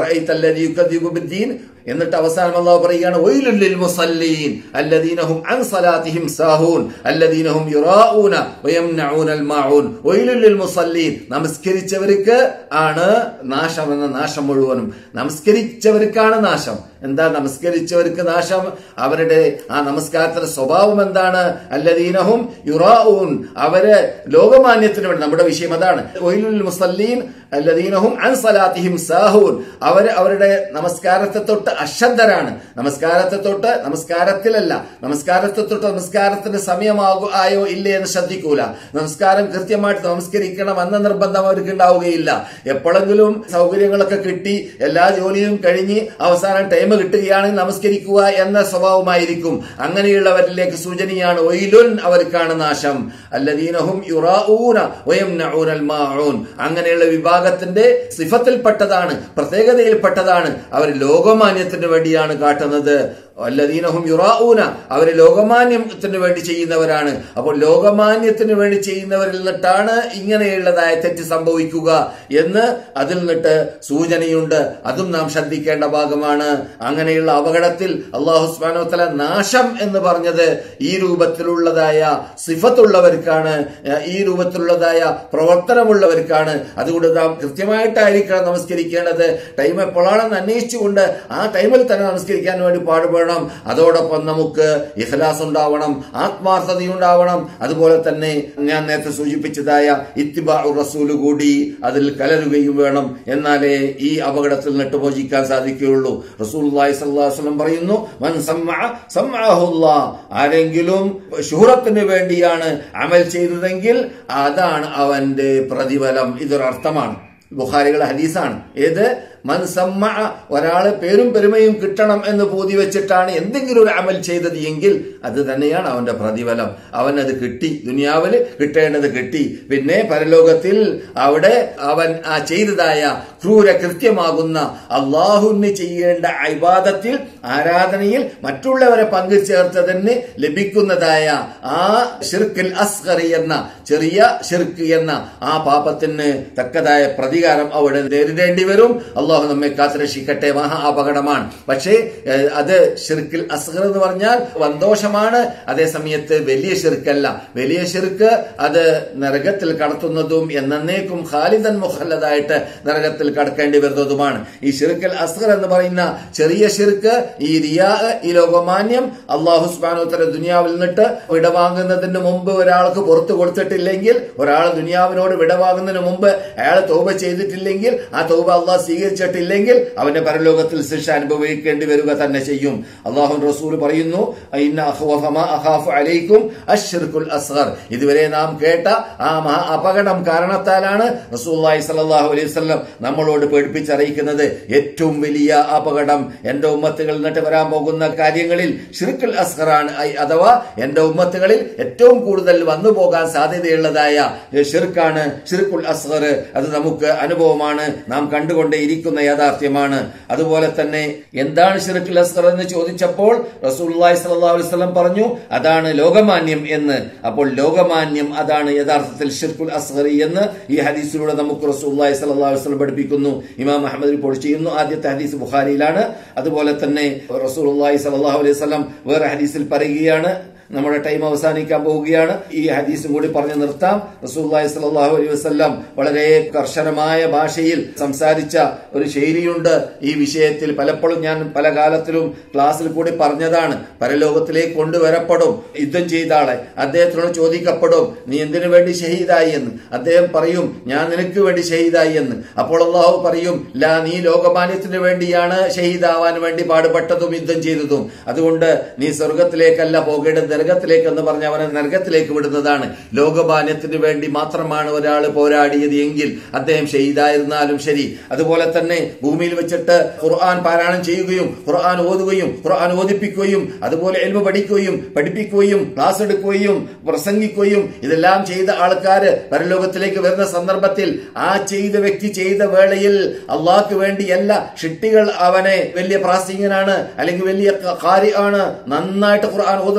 എന്നിട്ട് അവസാനം അല്ലാഹു പറയുകയാണ് വൈലുൽ ലിൽ മുസല്ലീൻ അല്ലദീന ഹും അൻ സലാത്തിഹിം സാഹൂൻ അല്ലദീന ഹും യുറാഊന വയംനഊനൽ മാഊൻ. വൈലുൽ ലിൽ മുസല്ലീൻ, നമസ്കരിച്ചവർക്ക് ആണ് നാശം എന്ന നാശം മുഴുവനും. നമസ്കരിച്ചവർക്കാണ് നാശം. എന്താ നമസ്കരിച്ചവർക്ക് നാശം? അവരുടെ ആ നമസ്കാരത്തിന്റെ സ്വഭാവം എന്താണ്? അല്ലദീനഹും യുറാഊൻ, അവര് ലോകമാന്യത്തിന് വേണ്ടി, നമ്മുടെ വിഷയം അതാണ്. വൈലുൽ മുസല്ലീൻ അല്ലദീനഹും അൻ സലാത്തിഹിം സാഹൂൻ, അവർ അവരുടെ നമസ്കാരത്തെ തൊട്ട് അശ്രദ്ധരാണ്. നമസ്കാരത്തെ തൊട്ട് നമസ്കാരത്തിലല്ല, നമസ്കാരത്തെ തൊട്ട് നമസ്കാരത്തിന്റെ സമയമാകു ആയോ ഇല്ലേ എന്ന് ശ്രദ്ധിക്കൂല. നമസ്കാരം കൃത്യമായിട്ട് നമസ്കരിക്കണം എന്ന നിർബന്ധം അവർക്ക് ഉണ്ടാവുകയില്ല. എപ്പോഴെങ്കിലും സൗകര്യങ്ങളൊക്കെ കിട്ടി എല്ലാ ജോലിയും കഴിഞ്ഞ് അവസാനം ടൈം കിട്ടുകയാണെങ്കിൽ നമസ്കരിക്കുക എന്ന സ്വഭാവമായിരിക്കും. അങ്ങനെയുള്ളവരിലേക്ക് സൂചനയാണ് വൈലുൻ, അവർക്കാണ് നാശം. അല്ലദീനഹും യുറാഊന വയംനഊനൽ മാഊൻ, അങ്ങനെയുള്ള വിഭാഗത്തിന്റെ സിഫത്തിൽപ്പെട്ടതാണ്, പ്രത്യേകതയിൽപ്പെട്ടതാണ്. അവർ ലോകമാന്യത്തിന് വേണ്ടിയാണ് കാട്ടുന്നത്. അല്ലദീനഹും യുറാഊന, അവര് ലോകമാന്യത്തിന് വേണ്ടി ചെയ്യുന്നവരാണ്. അപ്പോൾ ലോകമാന്യത്തിന് വേണ്ടി ചെയ്യുന്നവരിൽ നിന്നിട്ടാണ് ഇങ്ങനെയുള്ളതായ തെറ്റ് സംഭവിക്കുക എന്ന് അതിൽ നിന്നിട്ട് സൂചനയുണ്ട്. അതും നാം ശ്രദ്ധിക്കേണ്ട ഭാഗമാണ്. അങ്ങനെയുള്ള അപകടത്തിൽ അല്ലാഹു സുബ്ഹാനഹു വ തആല നാശം എന്ന് പറഞ്ഞത് ഈ രൂപത്തിലുള്ളതായ സിഫത്തുള്ളവർക്കാണ്, ഈ രൂപത്തിലുള്ളതായ പ്രവർത്തനമുള്ളവർക്കാണ്. അതുകൊണ്ട് നാം കൃത്യമായിട്ടായിരിക്കണം നമസ്കരിക്കേണ്ടത്. ടൈം എപ്പോഴാണെന്ന് അന്വേഷിച്ചുകൊണ്ട് ആ ടൈമിൽ തന്നെ നമസ്കരിക്കാൻ വേണ്ടി പാടുപെടണം. അതോടൊപ്പം നമുക്ക് ഇഖ്ലാസ് ഉണ്ടാവണം, ആത്മാർത്ഥതയുണ്ടാവണം. അതുപോലെ തന്നെ ഞാൻ നേരത്തെ സൂചിപ്പിച്ചതായ ഇത്തിബാഉ റസൂൽ കൂടി അതിൽ കലരുകയും വേണം. എന്നാലേ ഈ അപകടത്തിൽ നിന്നിട്ട് മോചിക്കാൻ സാധിക്കുകയുള്ളൂ. റസൂലുള്ളാഹി സ്വല്ലല്ലാഹു അലൈഹി വസല്ലം പറയുന്നു, മൻ സമ്മഅ സമ്മഅഹുല്ലാഹ്, ആരെങ്കിലും ശുഹ്റത്തിന് വേണ്ടിയാണ് അമൽ ചെയ്തതെങ്കിൽ അതാണ് അവന്റെ പ്രതിഫലം. ഇതൊരർത്ഥമാണ്, ബുഖാരിയുടെ ഹദീസാണ്. ഏത്? മൻ സമ്മഅ, ഒരാള് പേരും പെരുമയും കിട്ടണം എന്ന് പൂതി വെച്ചിട്ടാണ് എന്തെങ്കിലും ഒരു അമൽ ചെയ്തത് എങ്കിൽ അത് തന്നെയാണ് അവന്റെ പ്രതിഫലം. അവനത് കിട്ടി, ദുനിയാവില് കിട്ടേണ്ടത് കിട്ടി. പിന്നെ പരലോകത്തിൽ അവിടെ അവൻ ആ ചെയ്തതായ ക്രൂര കൃത്യമാകുന്ന അള്ളാഹുവിന് ചെയ്യേണ്ട ഇബാദത്തിൽ, ആരാധനയിൽ മറ്റുള്ളവരെ പങ്കു ചേർത്തതിന് ലഭിക്കുന്നതായ ആ ഷിർക്കിൽ അസ്ഗർ എന്ന ചെറിയ ഷിർക്ക് എന്ന ആ പാപത്തിന് തക്കതായ പ്രതികാരം അവിടെ നേരിടേണ്ടി വരും. അള്ളാഹു നമ്മെ കാത്തുരക്ഷിക്കട്ടെ. മഹാ അപകടമാണ്. പക്ഷേ അത് ഷിർക്കിൽ അസ്ഗർ എന്ന് പറഞ്ഞാൽ വന്തോഷമാണ്. അതേ സമയത്ത് വലിയ ഷിർക്കല്ല. വലിയ ഷിർക്ക് അത് നരകത്തിൽ കടത്തുന്നതും എന്നേക്കും ഖാലിദൻ മുഖല്ലദായിട്ട് നരകത്തിൽ കടക്കേണ്ടി വരുന്നതുമാണ്. ഈ ഷിർക്കിൽ അസ്ഗർ എന്ന് പറയുന്ന ചെറിയ ഷിർക്ക്, ഈ റിയാ, ഈ ലോകമാന്യം, അല്ലാഹു സുബ്ഹാനഹു വ തആല ദുനിയാവിൽ നിന്നിട്ട് വിടവാങ്ങുന്നതിന് മുമ്പ് ഒരാൾക്ക് പുറത്തു കൊടുത്തിട്ടില്ലെങ്കിൽ, ഒരാൾ ദുനിയാവിനോട് വിടവാങ്ങുന്നതിന് മുമ്പ് അയാൾ തൗബ ചെയ്തിട്ടില്ലെങ്കിൽ, ആ തൗബ അള്ളാഹ് സ്വീകരിച്ചിട്ടില്ലെങ്കിൽ അവന്റെ പരലോകത്തിൽ ശിക്ഷ അനുഭവിക്കേണ്ടി വരിക തന്നെ ചെയ്യും. അല്ലാഹു റസൂൽ പറയുന്നു, ഇന്ന അഖ്വഫ മാ അഖാഫു അലൈക്കും അശ്ശിർകുൽ അസ്ഗർ. ഇതുവരെ നാം കേട്ട ആ മഹാ അപകടം കാരണത്താലാണ് റസൂലുള്ളാഹി സ്വല്ലല്ലാഹു അലൈഹി വസല്ലം നമ്മളോട് പേടിപ്പിച്ചറിയിക്കുന്നത്. ഏറ്റവും വലിയ അപകടം എന്റെ ഉമ്മത്തുകളിൽ നിന്നിട്ട് വരാൻ പോകുന്ന കാര്യങ്ങളിൽ ഷിർക്കുൽ അസ്ഗറാണ്. അഥവാ എന്റെ ഉമ്മത്തുകളിൽ ഏറ്റവും കൂടുതൽ വന്നു പോകാൻ സാധ്യതയുള്ളതായ ഷിർക്കാണ് ഷിർക്കുൽ അസ്ഗർ. അത് നമുക്ക് അനുഭവമാണ്, നാം കണ്ടുകൊണ്ടേയിരിക്കുന്ന യാഥാർത്ഥ്യമാണ്. അതുപോലെ തന്നെ എന്താണ് ഷിർക്കുൽ അസ്ഗർ എന്ന് ചോദിച്ചപ്പോൾ റസൂലുള്ളാഹി സ്വല്ലല്ലാഹു അലൈഹി വസല്ലം പറഞ്ഞു, അതാണ് ലോകമാന്യം എന്ന്. അപ്പോൾ ലോകമാന്യം അതാണ് യഥാർത്ഥത്തിൽ ഷിർക്കുൽ അസ്ഗർ എന്ന് ഈ ഹദീസിലൂടെ നമുക്ക് റസൂലുള്ളാഹി സ്വല്ലല്ലാഹു അലൈഹി വസല്ലം പഠിപ്പിക്കുന്നു. ഇമാം അഹ്മദ് റിപ്പോർട്ട് ചെയ്യുന്നു. ആദ്യത്തെ ഹദീസ് ബുഖാരിയിലാണ്. അതുപോലെ തന്നെ റസൂലുള്ളാഹി സ്വല്ലല്ലാഹു അലൈഹി വസല്ലം വേറെ ഹദീസിൽ പറയുകയാണ്, നമ്മുടെ ടൈം അവസാനിക്കാൻ പോവുകയാണ്. ഈ ഹദീസും കൂടി പറഞ്ഞു നിർത്താം. റസൂലുള്ളാഹി സ്വല്ലല്ലാഹു അലൈഹി വസല്ലം വളരെ കർശനമായ ഭാഷയിൽ സംസാരിച്ച ഒരു ശൈലിയുണ്ട് ഈ വിഷയത്തിൽ. പലപ്പോഴും ഞാൻ പല കാലത്തിലും ക്ലാസ്സിൽ കൂടി പറഞ്ഞതാണ്. പരലോകത്തിലേക്ക് കൊണ്ടുവരപ്പെടും യുദ്ധം ചെയ്ത ആളെ. അദ്ദേഹത്തിനോട് ചോദിക്കപ്പെടും, നീ എന്തിനു വേണ്ടി ഷഹീദായി എന്ന്. അദ്ദേഹം പറയും, ഞാൻ നിനക്ക് വേണ്ടി ഷഹീദായി എന്ന്. അപ്പോൾ അല്ലാഹു പറയും, ലാ, നീ ലോകമാന്യത്തിന് വേണ്ടിയാണ് ഷഹീദാവാൻ വേണ്ടി പാടുപെട്ടതും യുദ്ധം ചെയ്തതും. അതുകൊണ്ട് നീ സ്വർഗത്തിലേക്കല്ല പോകേണ്ടത്, നരകത്തിലേക്ക് എന്ന് പറഞ്ഞ അവനെ നരകത്തിലേക്ക് വിടുന്നതാണ്. ലോകമാന്യത്തിന് വേണ്ടി മാത്രമാണ് ഒരാൾ പോരാടിയത് എങ്കിൽ അദ്ദേഹം ഷഹീദായിരുന്നാലും ശരി. അതുപോലെ തന്നെ ഭൂമിയിൽ വെച്ചിട്ട് ഖുർആൻ പാരായണം ചെയ്യുകയും ഖുർആൻ ഓതുകയും ഖുർആൻ ഓദിപ്പിക്കുകയും അതുപോലെ ഇൽമു പഠിക്കുകയും പഠിപ്പിക്കുകയും ക്ലാസ് എടുക്കുകയും പ്രസംഗിക്കുകയും ഇതെല്ലാം ചെയ്ത ആൾക്കാര് പരലോകത്തിലേക്ക് വരുന്ന സന്ദർഭത്തിൽ ആ ചെയ്ത വ്യക്തി ചെയ്ത വേളയിൽ അള്ളാഹ്ക്ക് വേണ്ടിയല്ല, ഷിട്ടികൾ അവനെ വലിയ പ്രാസംഗികനാണ് അല്ലെങ്കിൽ വലിയ ഖാരി ആണ്, നന്നായിട്ട് ഖുർആൻ ഓതുന്ന ആളാണ്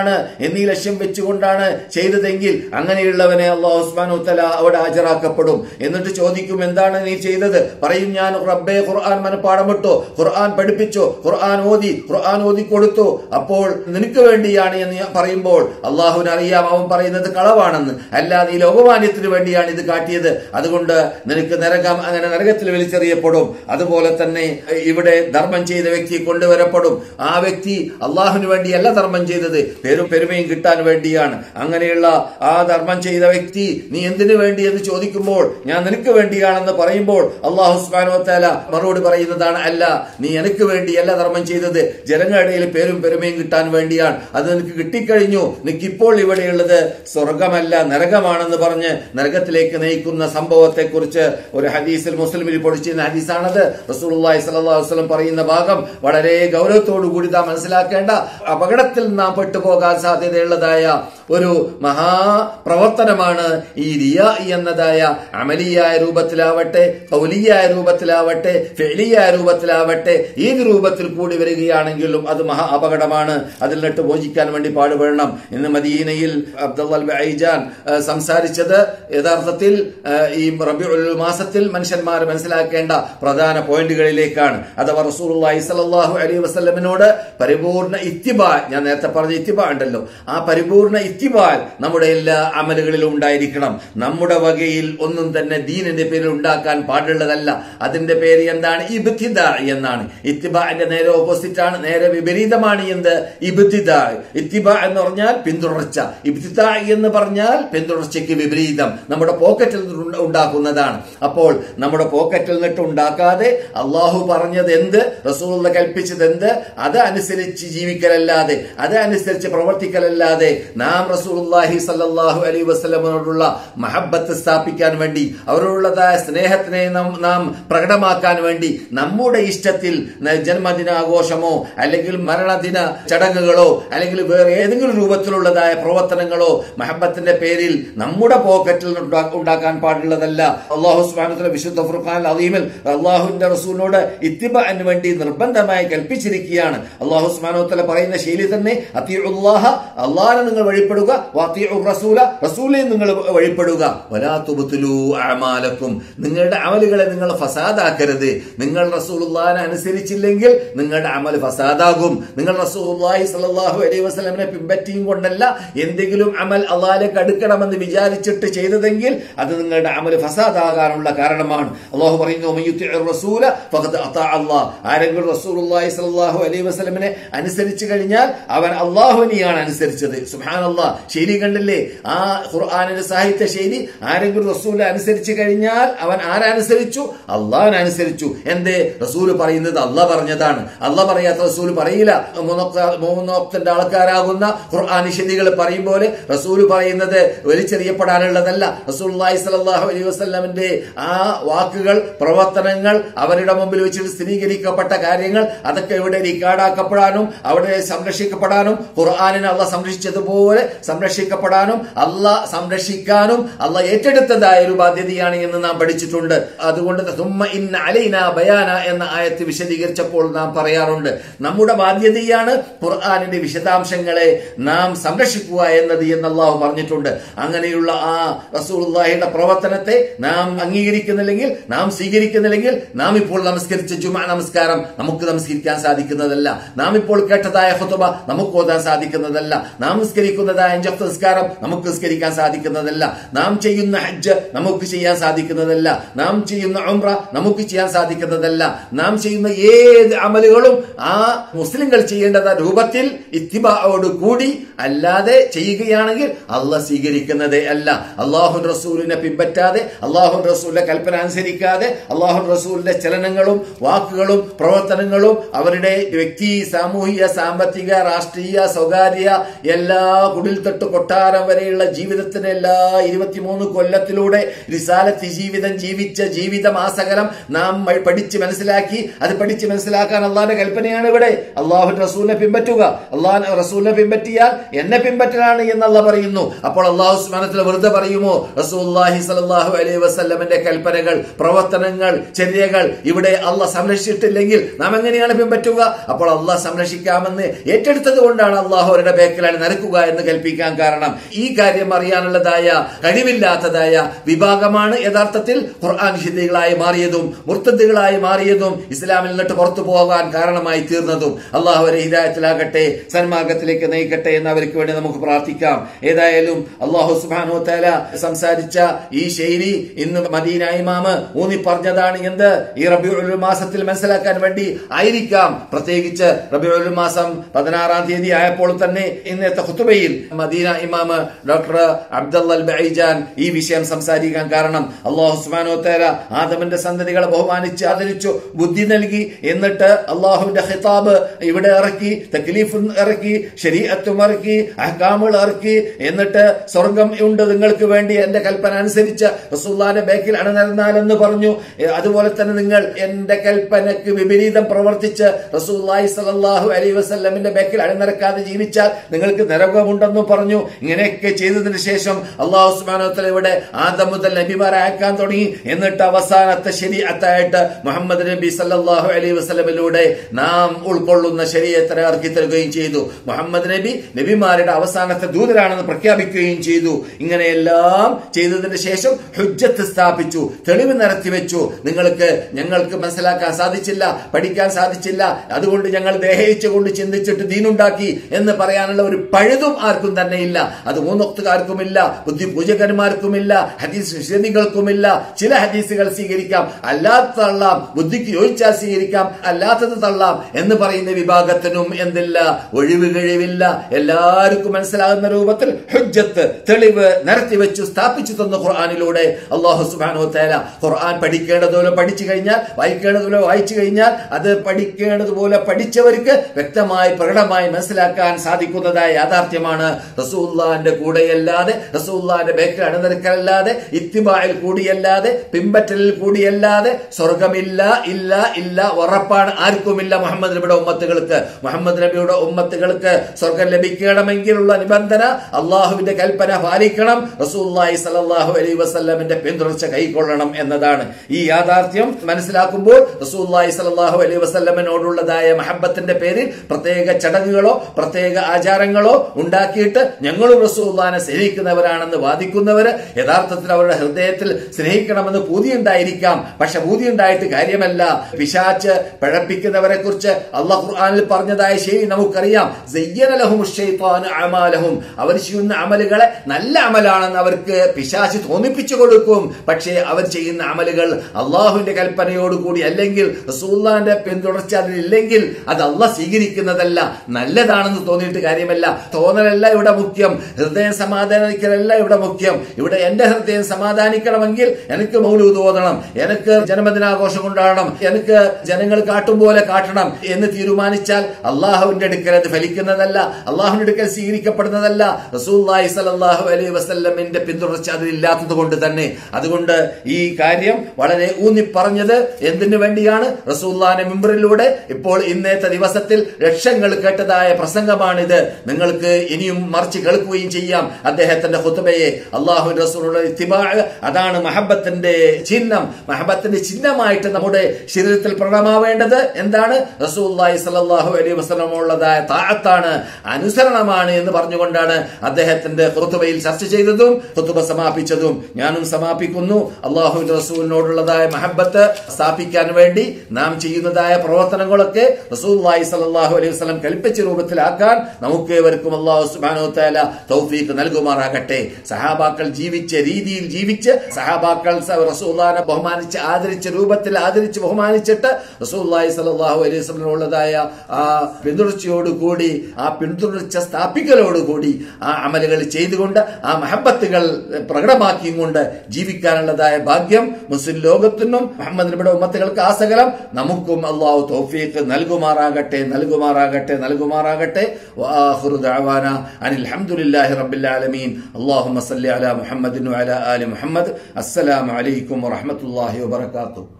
വെച്ചുകൊണ്ടാണ് എന്നീ ലക്ഷ്യം വെച്ചുകൊണ്ടാണ് ചെയ്തതെങ്കിൽ അങ്ങനെയുള്ളവനെ അല്ലാഹു സുബ്ഹാനഹു വ തആല അവിടെ ഹാജരാക്കപ്പെടും. എന്നിട്ട് ചോദിക്കും, എന്താണ് നീ ചെയ്തത്? പറയും, ഞാൻ റബ്ബേ ഖുർആൻ മനപ്പാഠം വിട്ടോ, ഖുർആൻ പഠിപ്പിച്ചോ, ഖുർആൻ ഓതി ഖുർആൻ ഓതി കൊടുത്തു. അപ്പോൾ നിനക്ക് വേണ്ടിയാണ് എന്ന് പറയുമ്പോൾ അള്ളാഹുവിന് അറിയാം അവൻ പറയുന്നത് കളവാണെന്ന്, അല്ലാതെ ഈ ലോകമാന്യത്തിന് വേണ്ടിയാണ് ഇത് കാട്ടിയത്, അതുകൊണ്ട് നിനക്ക് നരകം, അങ്ങനെ നരകത്തിൽ വലിച്ചെറിയപ്പെടും. അതുപോലെ തന്നെ ഇവിടെ ധർമ്മം ചെയ്ത വ്യക്തി കൊണ്ടുവരപ്പെടും. ആ വ്യക്തി അള്ളാഹുവിന് വേണ്ടിയല്ല ധർമ്മം ചെയ്തത്, പേരും പെരുമയും കിട്ടാൻ വേണ്ടിയാണ്. അങ്ങനെയുള്ള ആ ധർമ്മം ചെയ്ത വ്യക്തി നീ എന്തിനു വേണ്ടി എന്ന് ചോദിക്കുമ്പോൾ ഞാൻ നിനക്ക് വേണ്ടിയാണെന്ന് പറയുമ്പോൾ അല്ലാഹു സുബ്ഹാനഹു വ തആല മറുപടി പറയുന്നതാണ്, അല്ല, നീ എനിക്ക് വേണ്ടിയല്ല ധർമ്മം ചെയ്തത്, ജനങ്ങളുടെ ഇടയിൽ പേരും പെരുമയും കിട്ടാൻ വേണ്ടിയാണ്. അത് നിനക്ക് കിട്ടിക്കഴിഞ്ഞു, നിനക്കിപ്പോൾ ഇവിടെയുള്ളത് സ്വർഗമല്ല നരകമാണെന്ന് പറഞ്ഞ് നരകത്തിലേക്ക് നയിക്കുന്ന സംഭവത്തെ കുറിച്ച് ഒരു ഹദീസിൽ മുസ്ലിമിൽ പൊടിച്ചിരുന്ന ഹദീസാണത്. റസൂലുള്ളാഹി സ്വല്ലല്ലാഹു അലൈഹി വസല്ലം പറയുന്ന ഭാഗം വളരെ ഗൗരവത്തോടു കൂടി നാം മനസ്സിലാക്കേണ്ട, അപകടത്തിൽ നാം പെട്ടുപോകാൻ സാധ്യതയുള്ളതായ ഒരു മഹാപ്രവർത്തനമാണ് ഈ റിയാ എന്നതായ അമലിയായ രൂപത്തിലാവട്ടെ, ഖൗലിയായ രൂപത്തിലാവട്ടെ, ഫിഅലിയായ രൂപത്തിലാവട്ടെ, ഏത് രൂപത്തിൽ കൂടി വരികയാണെങ്കിലും അത് മഹാ അപകടമാണ്. അതിൽ നിട്ട് മോചിക്കാൻ വേണ്ടി പാടുപെടണം. ഇന്ന് മദീനയിൽ അബ്ദുള്ള ബൈജാൻ സംസാരിച്ചത് യഥാർത്ഥത്തിൽ ഈ റബീഉൽ മാസത്തിൽ മനുഷ്യന്മാർ മനസ്സിലാക്കേണ്ട പ്രധാന പോയിന്റുകളിലേക്കാണ്. അഥവാ റസൂലുള്ളാഹി സ്വല്ലല്ലാഹു അലൈഹി വസല്ലമിനോട് പരിപൂർണ ഇത്തിബാ, ഞാൻ നേരത്തെ പറഞ്ഞ ഇത്തിബാ ഉണ്ടല്ലോ, ആ പരിപൂർണ ഇത്തിബാ നമ്മുടെ എല്ലാ അമലുകളിലും ഉണ്ടായിരിക്കണം. നമ്മുടെ വകയിൽ ഒന്നും തന്നെ ദീനിന്റെ പേരിൽ ഉണ്ടാക്കാൻ പാടുള്ളതല്ല. അതിന്റെ പേര് എന്താണ്? ഇബ്തിദാ എന്നാണ്. ഇത്തിബാന്റെ നേരെ ഓപ്പോസിറ്റ് ആണ്, നേരെ വിപരീതമാണ് എന്ത്? ഇബ്തിദാ. ഇത്തിബാ എന്ന് പറഞ്ഞാൽ പിന്തുടർച്ച, ഇബ്തിദാ എന്ന് പറഞ്ഞാൽ പിന്തുടർച്ചയ്ക്ക് വിപരീതം, നമ്മുടെ പോക്കറ്റിൽ നിന്ന് ഉണ്ടാക്കുന്നതാണ്. അപ്പോൾ നമ്മുടെ പോക്കറ്റിൽ നിന്നിട്ട് ഉണ്ടാക്കാതെ അള്ളാഹു പറഞ്ഞത് എന്ത്, റസൂലുള്ളാഹി കൽപ്പിച്ചത് എന്ത്, അത് അനുസരിച്ച് ജീവിക്കലല്ലാതെ, അത് അനുസരിച്ച് പ്രവർത്തിക്കലല്ലാതെ നാം റസൂലുള്ളാഹി സ്വല്ലല്ലാഹു അലൈഹി വസല്ലമയോടുള്ള മഹബ്ബത്ത് സ്ഥാപിക്കാൻ വേണ്ടി, അവരോടുള്ളതായ സ്നേഹത്തിനെ നാം പ്രകടമാക്കാൻ വേണ്ടി നമ്മുടെ ഇഷ്ടത്തിൽ ജന്മദിനാഘോഷമോ അല്ലെങ്കിൽ മരണദിന ചടങ്ങുകളോ അല്ലെങ്കിൽ വേറെ ഏതെങ്കിലും രൂപത്തിലുള്ളതായ പ്രവർത്തനങ്ങളോ മഹബ്ബത്തിന്റെ പേരിൽ നമ്മുടെ പോക്കറ്റിൽ ഉണ്ടാക്കാൻ പാടുള്ളതല്ല. അല്ലാഹു സുബ്ഹാനഹു വ തആല വിശുദ്ധ ഖുർആനിൽ അദീമിൽ അല്ലാഹുവിന്റെ റസൂലിനോട് ഇത്തിബാഇന് വേണ്ടി നിർബന്ധമായി കൽപ്പിച്ചിരിക്കുകയാണ്. അല്ലാഹു സുബ്ഹാനഹു വ തആല പറയുന്ന ശൈലി തന്നെ അത്തിഉല്ലാഹ, അല്ലാഹുവിനെ നിങ്ങൾ വഴിപ്പെടുക, വഅത്തിഉർ റസൂല, റസൂലിനെ നിങ്ങൾ വഴിപ്പെടുക, വലാ തുബ്തിലൂ അഅമാലക്കും, നിങ്ങളുടെ അമലുകളെ നിങ്ങൾ ഫസാദാക്കരുത്. നിങ്ങൾ റസൂലുള്ളാഹിനെ അനുസരിച്ചില്ലെങ്കിൽ നിങ്ങളുടെ അമൽ ഫസാദാകും. നിങ്ങൾ റസൂലുള്ളാഹി സ്വല്ലല്ലാഹു അലൈഹി വസല്ലമയെ പിൻപറ്റിയും കൊണ്ടല്ല എന്തെങ്കിലും അമൽ അല്ലാഹുവിലേക്ക് അടുക്കണമെന്ന് വിചാരിച്ചിട്ട് ചെയ്തതെങ്കിൽ അത് നിങ്ങളുടെ അമൽ ഫസാദാകാനുള്ള കാരണമാണ്. അല്ലാഹു പറയുന്നു, മയ്യുതിഉർ റസൂല ഫഖദ് അതാഅ അല്ലാഹ്, ആരെങ്കിലും റസൂലുള്ളാഹി സ്വല്ലല്ലാഹു അലൈഹി വസല്ലമയെ അനുസരിച്ചു കഴിഞ്ഞാൽ അവൻ അല്ലാഹുവിനെയാണ് അനുസരിച്ചത്. സുബ്ഹാനല്ലാഹ്, ശൈലി കണ്ടില്ലേ? ആ ഖുർആനിന്റെ സാഹിത്യ ശൈലി. ആരെങ്കിലും റസൂലിനെ അനുസരിച്ചു കഴിഞ്ഞാൽ അവൻ ആരനുസരിച്ചു? അള്ളാഹുവിനെ അനുസരിച്ചു. എന്തേ? റസൂല് പറയുന്നത് അള്ളാഹ് പറഞ്ഞതാണ്, അള്ളാഹ് പറയാത്ത റസൂല് പറയില്ല. മൂന്നോക്തന്റെ ആൾക്കാരാകുന്ന ഖുർആനി ശൈലികൾ പറയും പോലെ റസൂല് പറയുന്നത് വലിച്ചെറിയപ്പെടാനുള്ളതല്ല. റസൂലുള്ളാഹി സ്വല്ലല്ലാഹു അലൈഹി വസല്ലമിന്റെ ആ വാക്കുകൾ, പ്രവർത്തനങ്ങൾ, അവരുടെ മുമ്പിൽ വെച്ചിട്ട് സ്ഥിരീകരിക്കപ്പെട്ട കാര്യങ്ങൾ, അതൊക്കെ ഇവിടെ റിക്കാർഡാക്കപ്പെടാനും അവിടെ സംരക്ഷിക്കപ്പെടാനും ഖുർആനിനെ അള്ളാഹ് സംരക്ഷിച്ചതുപോലെ സംരക്ഷിക്കപ്പെടാനും അള്ളാഹ് സംരക്ഷിക്കാനും അള്ളാഹ് ഏറ്റെടുത്തതായ ഒരു ബാധ്യതയാണ് എന്ന് നാം പഠിച്ചിട്ടുണ്ട്. അതുകൊണ്ട് സുമ്മ ഇന്ന അലൈനാ ബയാന എന്ന ആയത്ത് വിശദീകരിച്ചപ്പോൾ നാം പറയാറുണ്ട്, നമ്മുടെ ബാധ്യതയാണ് ഖുർആനിന്റെ വിശദാംശങ്ങളെ നാം സംരക്ഷിക്കുക എന്നത് എന്ന് അള്ളാഹു പറഞ്ഞിട്ടുണ്ട്. അങ്ങനെയുള്ള ആ റസൂലുള്ളാഹിയുടെ പ്രവർത്തനത്തെ നാം അംഗീകരിക്കുന്നില്ലെങ്കിൽ, നാം സ്വീകരിക്കുന്നില്ലെങ്കിൽ, നാം ഇപ്പോൾ നമസ്കരിച്ച ജുമുഅ നമസ്കാരം നമുക്ക് നമസ്കരിക്കാൻ സാധിക്കുന്നതല്ല. നാം ഇപ്പോൾ കേട്ടതായ ഖുതുബ നമുക്ക് ഓതാൻ സാധിക്കുന്നതല്ല. നാം നിസ്കരിക്കുന്നതായ അഞ്ച് വഖ്ത് നിസ്കാരം നമുക്ക് നിസ്കരിക്കാൻ സാധിക്കുന്നതല്ല. നാം ചെയ്യുന്ന ഹജ്ജ് നമുക്ക് ചെയ്യാൻ സാധിക്കുന്നതല്ല. നാം ചെയ്യുന്ന ഉംറ നമുക്ക് ചെയ്യാൻ സാധിക്കുന്നതല്ല. നാം ചെയ്യുന്ന ഏത് അമലുകളും ആ മുസ്ലിങ്ങൾ ചെയ്യേണ്ടത രൂപത്തിൽ ഇത്തിബാഅോട് കൂടി അല്ലാതെ ചെയ്യുകയാണെങ്കിൽ അള്ളാഹ് സ്വീകരിക്കുന്നതേ അല്ല. അല്ലാഹു റസൂലിനെ പിൻപറ്റാതെ, അല്ലാഹു റസൂലിന്റെ കൽപ്പന അനുസരിക്കാതെ, അല്ലാഹു റസൂലിന്റെ ചലനങ്ങളും വാക്കുകളും പ്രവർത്തനങ്ങളും അവരുടെ വ്യക്തി, സാമൂഹിക, സാമ്പത്തിക, രാഷ്ട്രീയ, സ്വകാര്യ എല്ലാ കുടിൽ തൊട്ട് കൊട്ടാരം വരെയുള്ള ജീവിതത്തിന് എല്ലാ ഇരുപത്തിമൂന്ന് കൊല്ലത്തിലൂടെ റിസാലത്ത് ജീവിതം ജീവിച്ച ജീവിതമാസകലം നാം പഠിച്ച് മനസ്സിലാക്കി. അത് പഠിച്ച് മനസ്സിലാക്കാൻ അള്ളാഹിന്റെ കൽപ്പനയാണ് ഇവിടെ. അള്ളാഹു റസൂലിനെ പിൻപറ്റുക, അള്ളാഹു റസൂലിനെ പിൻപറ്റിയാൽ എന്നെ പിൻപറ്റലാണ് എന്ന് അള്ളാഹ് പറയുന്നു. അപ്പോൾ അള്ളാഹു സുബ്ഹാനഹു വ തആല വെറുതെ പറയുമോ? റസൂലുള്ളാഹി സ്വല്ലല്ലാഹു അലൈഹി വസല്ലമയുടെ കൽപ്പനകൾ, പ്രവർത്തനങ്ങൾ, ചര്യകൾ ഇവിടെ അള്ളാഹ് സംരക്ഷിച്ചിട്ടില്ലെങ്കിൽ നാം എങ്ങനെയാണ് പിൻപറ്റുക? അപ്പോൾ അള്ളാഹ് സംരക്ഷിക്കാമെന്ന് ഏറ്റെടുത്തത് കൊണ്ടാണ് അള്ളാഹു അവരുടെ ബേക്കിലാണ് നിരക്കുക എന്ന് കൽപ്പിക്കാൻ കാരണം ഈ കാര്യം അറിയാനുള്ളതായ കഴിവില്ലാത്തതായ വിഭാഗമാണ് യഥാർത്ഥത്തിൽ ഖുർആൻ നിഷിദ്ധകളായി മാറിയതും മുർത്തദ്ദുകളായി മാറിയതും ഇസ്ലാമിൽ നിന്നിട്ട് പുറത്തു പോകാൻ കാരണമായി തീർന്നതും. അള്ളാഹു അവരെ ഹിദായത്തിലാകട്ടെ, സന്മാർഗത്തിലേക്ക് നയിക്കട്ടെ എന്ന് അവർക്ക് വേണ്ടി നമുക്ക് പ്രാർത്ഥിക്കാം. ഏതായാലും അള്ളാഹു സുബ്ഹാനഹു വ തആല സംസാരിച്ച ഈ ശൈലി ഇന്ന് മദീന ഇമാമ് ഊന്നി പറഞ്ഞതാണ്. എന്ത് ഈ റബീഉൽ മാസത്തിൽ മനസ്സിലാക്കാൻ വേണ്ടി ആയിരിക്കാം. പ്രത്യേകിച്ച് റബീഉൽ മാസം പതിനാറാം തീയതി ആയപ്പോൾ തന്നെ ഇന്നത്തെ ഖുതുബയിൽ മദീന ഇമാമ് ഡോക്ടർ അബ്ദുള്ള അൽ ബഈജാൻ ഈ വിഷയം സംസാരിക്കാൻ കാരണം അല്ലാഹു സുബ്ഹാനഹു വ തആല ആദമിന്റെ സന്തതികളെ ബഹുമാനിച്ച് ആദരിച്ചു, ബുദ്ധി നൽകി. എന്നിട്ട് അള്ളാഹുവിന്റെ ഖിതാബ് ഇവിടെ ഇറക്കി, തക്ലീഫ് ഇറക്കി, ശരീഅത്തും ഇറക്കി, അഹ്കാമുകൾ ഇറക്കി. എന്നിട്ട് സ്വർഗം ഉണ്ട് നിങ്ങൾക്ക് വേണ്ടി എന്റെ കൽപ്പന അനുസരിച്ച് റസൂലുള്ളാഹിന്റെ ബേക്കിൽ അണിനിരന്നാലെന്ന് പറഞ്ഞു. അതുപോലെ തന്നെ നിങ്ങൾ എന്റെ കൽപ്പനക്ക് വിപരീതം പ്രവർത്തിച്ച് റസൂലുള്ളാഹി സ്വല്ലല്ലാഹു അലൈഹി വസല്ലമിന്റെ ബേക്കിൽ അണിനിരക്കാതെ ജീവിച്ചാൽ നിങ്ങൾക്ക് നരകമുണ്ടെന്ന് പറഞ്ഞു. ഇങ്ങനെയൊക്കെ ചെയ്തതിനു ശേഷം അല്ലാഹു സുബ്ഹാനഹു വ തആല ഇവിടെ ആദം മുതൽ നബിമാരെ അയക്കാൻ തുടങ്ങി. എന്നിട്ട് അവസാനത്തെ ശരീഅത്തായിട്ട് മുഹമ്മദ് നബി സല്ലല്ലാഹു അലൈഹി വസല്ലമിലൂടെ നാം ഉൾക്കൊള്ളുന്ന ശരീഅത്തിനെ ഇറക്കി തരുകയും ചെയ്തു. മുഹമ്മദ് നബി നബിമാരുടെ അവസാനത്തെ ദൂതരാണെന്ന് പ്രഖ്യാപിക്കുകയും ചെയ്തു. ഇങ്ങനെയെല്ലാം ചെയ്തതിന് ശേഷം ഹുജ്ജത്ത് സ്ഥാപിച്ചു, തെളിവ് നിരത്തി വെച്ചു. നിങ്ങൾക്ക് ഞങ്ങൾക്ക് മനസ്സിലാക്കാൻ സാധിച്ചില്ല, പഠിക്കാൻ സാധിച്ചില്ല, അതുകൊണ്ട് ഞങ്ങൾ ദേഹിച്ചുകൊണ്ട് ചിന്തിച്ചിട്ട് ദീനുണ്ടാക്കി എന്ന് പറയാനുള്ള ഒരു പഴുതും ആർക്കും തന്നെ ഇല്ല. അത് മൂന്നൊക്തുകാർക്കുമില്ല, ബുദ്ധി പൂജകന്മാർക്കുമില്ല, ഹദീസ് നിഷേധികൾക്കുമില്ല. ചില ഹദീസുകൾ സ്വീകരിക്കാം, അല്ലാത്ത തള്ളാം, ബുദ്ധിക്ക് യോജിച്ചാൽ സ്വീകരിക്കാം, അല്ലാത്തത് തള്ളാം എന്ന് പറയുന്ന വിഭാഗത്തിനും എന്തില്ല, ഒഴിവ് കഴിവില്ല. എല്ലാവർക്കും മനസ്സിലാകുന്ന രൂപത്തിൽ ഹുജ്ജത്ത് തെളിവ് നിരത്തി വെച്ചു സ്ഥാപിച്ചു തന്ന ഖുർആനിലൂടെ അല്ലാഹു സുബ്ഹാനഹു വ തആല ഖുർആൻ പഠിക്കേണ്ടതുപോലെ പഠിച്ചു കഴിഞ്ഞാൽ, വായിക്കേണ്ടതുപോലെ വായിച്ചു കഴിഞ്ഞാൽ, അത് പഠിക്കേണ്ടതുപോലെ പഠിച്ചവർക്ക് വ്യക്തമായി പ്രകടമായി മനസ്സിലാക്കാൻ സാധിക്കുന്നതായ യാഥാർത്ഥ്യമാണ്. റസൂലുള്ളാഹിന്റെ കൂടെയല്ലാതെ, റസൂലുള്ളാഹിന്റെ ബേക്കിൽ അണിനിരക്കലല്ലാതെ, ഇത്തിബായിൽ കൂടിയല്ലാതെ, പിമ്പറ്റലിൽ കൂടിയല്ലാതെ സ്വർഗമില്ല. ഇല്ല ഇല്ല ഉറപ്പാണ്, ആർക്കുമില്ല. മുഹമ്മദ് നബിയുടെ ഉമ്മത്തുകൾക്ക് മുഹമ്മദ് നബിയുടെ ഉമ്മത്തുകൾക്ക് സ്വർഗം ലഭിക്കണമെങ്കിലുള്ള നിബന്ധന അള്ളാഹുവിന്റെ കൽപ്പന പാലിക്കണം, റസൂലുള്ളാഹി സ്വല്ലല്ലാഹു അലൈഹി വസല്ലമിന്റെ പിന്തുടർച്ച കൈക്കൊള്ളണം എന്നതാണ്. ഈ യാഥാർത്ഥ്യം മനസ്സിലാക്കുമ്പോൾ റസൂലുള്ളാഹി സ്വല്ലല്ലാഹു അലൈഹി വസല്ലമിനോടുള്ളതായ മഹബത്തിന്റെ പേരിൽ പ്രത്യേക ചടങ്ങുകളോ പ്രത്യേക ആചാരങ്ങളോ ഉണ്ടാക്കിയിട്ട് ഞങ്ങളും റസൂലുള്ളാഹിനെ സ്നേഹിക്കുന്നവരാണെന്ന് വാദിക്കുന്നവര് യഥാർത്ഥത്തിൽ അവരുടെ ഹൃദയത്തിൽ സ്നേഹിക്കണമെന്ന് പൂതിയുണ്ടായിരിക്കാം. പക്ഷെ പൂതിയുണ്ടായിട്ട് കാര്യമല്ല. പിശാച്ച് പഴപ്പിക്കുന്നവരെ കുറിച്ച് അല്ലാഹു ഖുർആനിൽ പറഞ്ഞതായ ശരി നമുക്കറിയാം. സയ്യന ലഹുമുശ് ശൈത്വാനു അമാലഹും, അവർ ചെയ്യുന്ന അമലുകളെ നല്ല അമലാണെന്ന് അവർക്ക് പിശാച്ച് തോന്നിപ്പിച്ചു കൊടുക്കും. പക്ഷേ അവർ ചെയ്യുന്ന അമലുകൾ അള്ളാഹുവിന്റെ കൽപ്പനയോടുകൂടി അല്ലെങ്കിൽ റസൂലുള്ളാഹിന്റെ പിന്തുടർച്ച അതിലില്ലെങ്കിൽ അത് അള്ളാഹ് സ്വീകരിക്കുന്നതല്ല, നല്ലതാണെന്ന് തോന്നിയിട്ട് കാര്യമല്ല. തോന്നലല്ല ഇവിടെ മുഖ്യം, ഹൃദയം സമാധാനിക്കലല്ല ഇവിടെ മുഖ്യം. ഇവിടെ എന്റെ ഹൃദയം സമാധാനിക്കണമെങ്കിൽ എനിക്ക് മൗലൂദ് ഓതണം, എനിക്ക് ജന്മദിനാഘോഷം കൊണ്ടാടണം, എനിക്ക് ജനങ്ങൾ കാട്ടും പോലെ കാട്ടണം എന്ന് തീരുമാനിച്ചാൽ അള്ളാഹുവിന്റെ അടുക്കൽ അത് ഫലിക്കുന്നതല്ല, അള്ളാഹുവിന്റെ അടുക്കൽ സ്വീകരിക്കപ്പെടുന്നതല്ല. റസൂലുള്ളാഹി സ്വല്ലല്ലാഹു അലൈഹി വസല്ലമിന്റെ പിന്തുടർച്ച അതിലില്ലാത്തത് കൊണ്ട് തന്നെ. അതുകൊണ്ട് ഈ കാര്യം വളരെ ഊന്നി പറഞ്ഞത് എന്തിനു വേണ്ടിയാണ്? റസൂലുള്ളാഹിന്റെ മിമ്പറിലൂടെ ഇപ്പോൾ ഇന്നത്തെ ദിവസത്തിൽ ലക്ഷങ്ങൾ കേട്ടതായ പ്രസംഗമാണിത്. നിങ്ങൾക്ക് ഇനിയും മറിച്ച് കേൾക്കുകയും ചെയ്യാം അദ്ദേഹത്തിന്റെ ഖുതുബയെ. അള്ളാഹുവിന്റെ റസൂലുള്ള ഇത്തിബാ, അതാണ് മഹബത്തിന്റെ ചിഹ്നം. മഹബത്തിന്റെ ചിഹ്നമായിട്ട് നമ്മുടെ ശരീരത്തിൽ പ്രകടമാവേണ്ടത് എന്താണ്? റസൂലുള്ളാഹി സ്വല്ലല്ലാഹു അലൈഹി വസല്ലമയുള്ളതായ താഅത്താണ്, അനുസരണമാണ് എന്ന് പറഞ്ഞുകൊണ്ടാണ് അദ്ദേഹത്തിന്റെ ഖുതുബയിൽ ചർച്ച ചെയ്തതും ഖുതുബ സമാപിച്ചതും. ഞാനും സമാപിക്കുന്നു. അള്ളാഹുവിന്റെ റസൂലിനോടുള്ളതായ മഹബത്ത് സ്ഥാപിക്കാൻ വേണ്ടി നാം ചെയ്യുന്നതായ പ്രവർത്തനങ്ങളൊക്കെ റസൂലുള്ളാഹി സ്വല്ലല്ലാഹു അലൈഹി വസല്ലം കൽപ്പിച്ച രൂപത്തിലാക്കാൻ നമുക്ക് ഏവർക്കും അല്ലാഹു സുബ്ഹാനഹു വ തആല തൗഫീഖ് നൽകുമാറാകട്ടെ. സഹാബാക്കൾ ജീവിച്ച രീതിയിൽ ജീവിച്ച്, സഹാബാക്കൾ റസൂലുള്ളാഹിനെ ബഹുമാനിച്ച് ആദരിച്ച രൂപത്തിൽ ആദരിച്ച് ബഹുമാനിച്ചിട്ട് റസൂലുള്ളാഹി സ്വല്ലല്ലാഹു അലൈഹി വസല്ലമയുള്ളതായ ആ പിന്തുടർച്ചയോടുകൂടി, ആ പിന്തുടർച്ച സ്ഥാപിക്കലോടുകൂടി ആ അമലുകൾ ചെയ്തുകൊണ്ട് ആ മഹബത്തുകൾ പ്രകടമാക്കിയും കൊണ്ട് ജീവിക്കാനുള്ളതായ ഭാഗ്യം മുസ്ലിം ലോകത്തിനും മുഹമ്മദ് നബിയുടെ ഉമ്മത്തുകൾക്ക് ആ സകലം നമുക്കും അല്ലാഹു തൗഫീഖ് നൽകുമാറാകട്ടെ നൽകുമാറാകട്ടെ നൽകുമാറാകട്ടെ. വആഖിറു ദഅവാന അനിൽ ഹംദുലില്ലാഹി റബ്ബിൽ ആലമീൻ. അല്ലാഹുമ്മ സല്ലി അലാ മുഹമ്മദിൻ വഅലാ ആലി മുഹമ്മദ്. അസ്സലാമു അലൈക്കും വറഹ്മത്തുള്ളാഹി വബറകാതുഹു.